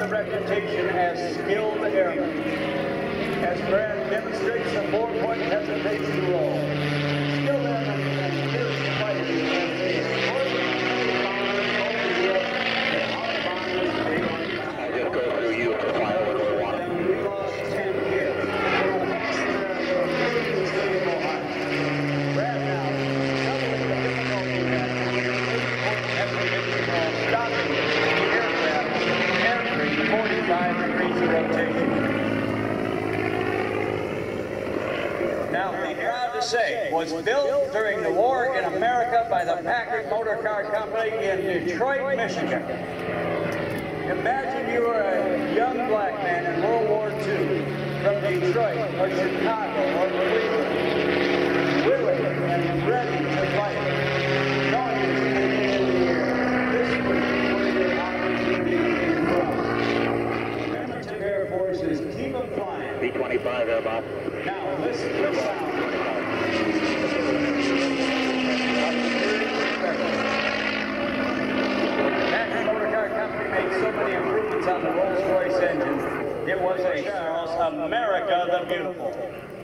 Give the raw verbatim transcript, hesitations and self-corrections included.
a reputation as skilled airmen. As Brad demonstrates a four-point hesitation roll. Skilled airmen and fierce fighters as they escort many bombers over Europe and out-bombers they are. I just go through you to find what we want. We lost ten here. Brad now, doubling the difficulty that eight-point hesitation roll, stopping the aircraft every forty-five degrees of rotation. Now, I'm proud to say, was built during the war in America by the Packard Motor Car Company in Detroit, Michigan. Imagine you were a young black man in World War Two from Detroit or Chicago or Cleveland, willing and ready to fight. Knowing you were going to be in the air, this was where the opportunity came from. Members of Air Forces, keep them flying. B twenty-five, Airbus. Now, listen to the sound. National Motor Car Company made so many improvements on the Rolls-Royce engine. It was a Charles America the Beautiful.